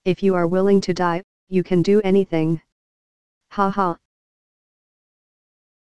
If you are willing to die, you can do anything. Ha ha.